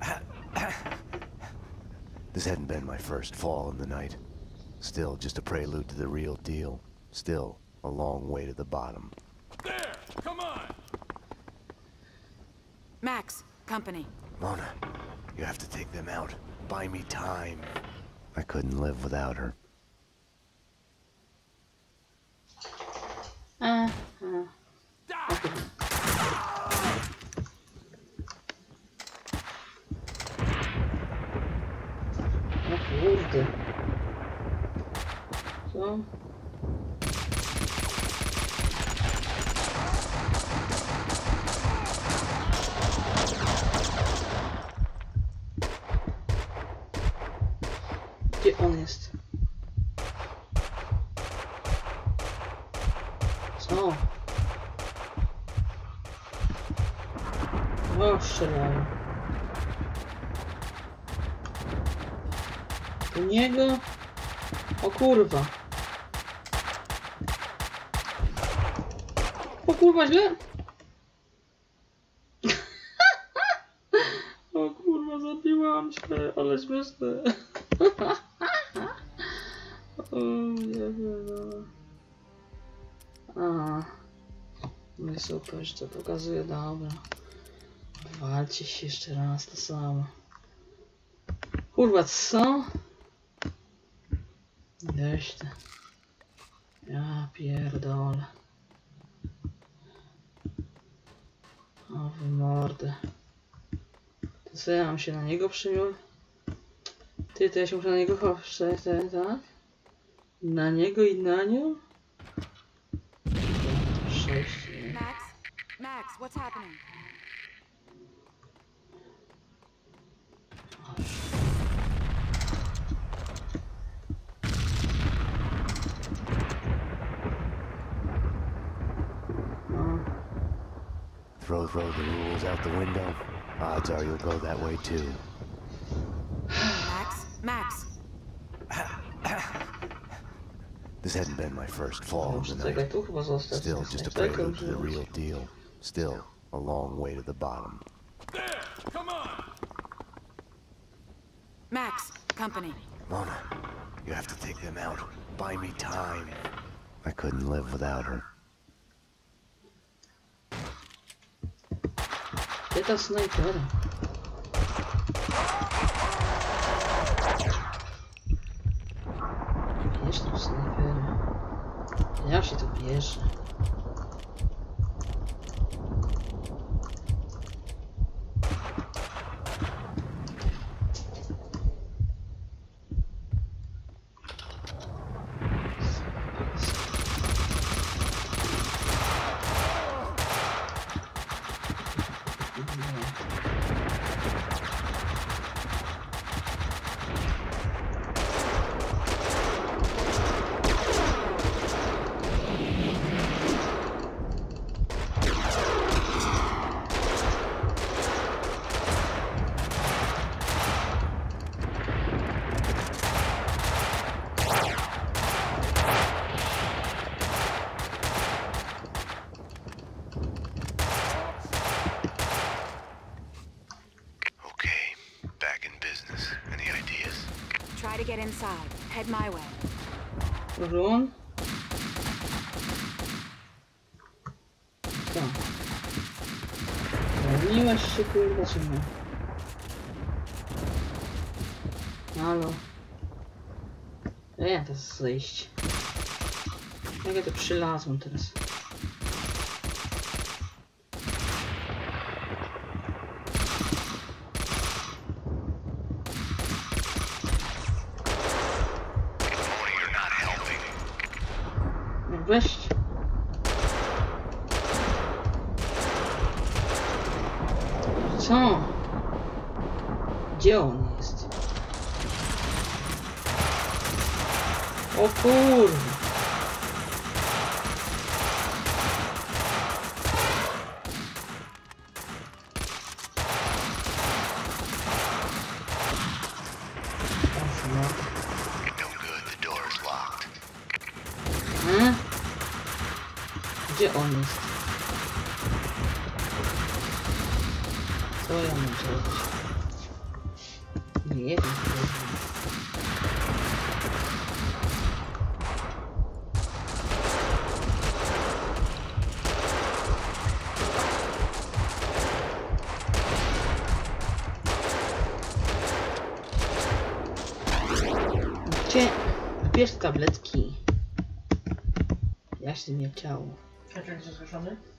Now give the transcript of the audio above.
This hadn't been my first fall in the night. Still just a prelude to the real deal. Still a long way to the bottom. There! Come on! Max, company. Mona, you have to take them out. Buy me time. I couldn't live without her. O kurde. Co? Gdzie on jest? Co? O, strzelają. Do niego? O kurwa. O kurwa, źle? O kurwa, zabiłam się, ale śmieszne. O nie wiem. A. No i super, że to pokazuje, dobra. Walcie się jeszcze raz, to samo. Kurwa, co? Weź te. Ja pierdolę. O w mordę. To co, ja mam się na niego przyjąć? Ty, to ja się muszę na niego chować, tak? Na niego i na nią? 6. Max, what's happening? Throw the rules out the window. Odds are you'll go that way too. Max. This hadn't been my first fall in the night. Still just a prelude to the real deal. Still a long way to the bottom. There! Come on! Max, company. Mona, you have to take them out. Buy me time. I couldn't live without her. Get a sniper. Bierz tą snajperę. Jak się to bierze? Try to get inside. Head my way. Run. Co? Zwolniłeś się, kurwa, czy nie? Halo. Ja to zejść. Jak ja to przylazłem teraz? Weź. Co? Gdzie on jest? O kurwa. Gdzie on jest? Co ja mam zrobić? Nie wiem, co to jest. Gdzie? Bierz tabletki. Ja się nie chciało. Kaczek jest zaskoczony?